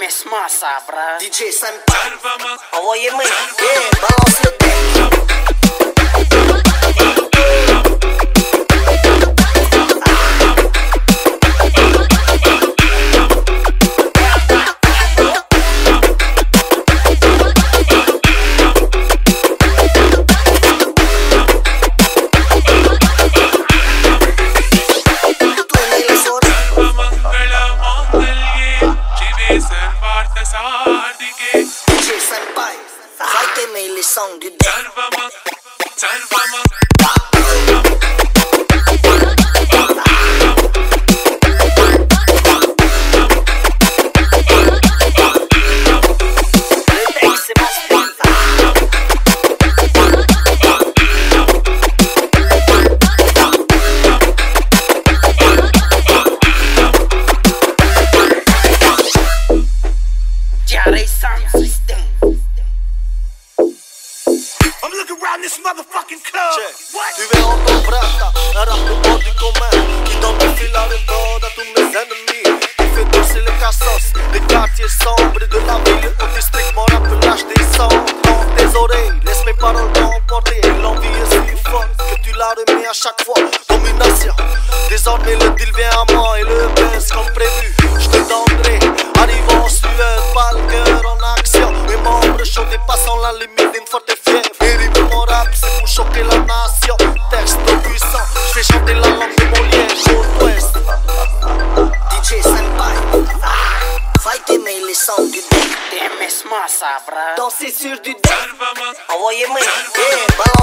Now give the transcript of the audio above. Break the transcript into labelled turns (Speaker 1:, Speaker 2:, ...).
Speaker 1: Laisse-moi ça, bras.
Speaker 2: DJ Senpai, envoyez-moi, balance le deck. DJ Senpai, vai t'aimer les sons du deck.
Speaker 3: I'm looking around this motherfucking club. What?
Speaker 2: Tu veux entendre Brata, un rap de bord du commun qui donne du fil à retordre à tous mes ennemis. Qui fait danser les cassos des quartiers sombres de la ville au district. Mon rap lâche des sons dans tes oreilles. Laisse mes paroles t'emporter. L'envie est si forte que tu la remets à chaque fois. Domination, désormais le deal vient à moi et le baisse comme prévu. Je te donnerai, arrivant en sueur, pas le cœur en action. Mes membres chauds dépassant la limite d'une forte fièvre. Mon rap c'est pour choquer la nation. Texte puissant, je fais chanter la langue de mon lien côte-ouest. DJ Senpai, va t'aimer les sons du deck.
Speaker 1: Laisse-moi ça, bras.
Speaker 2: Danser sur du deck, envoyez-moi,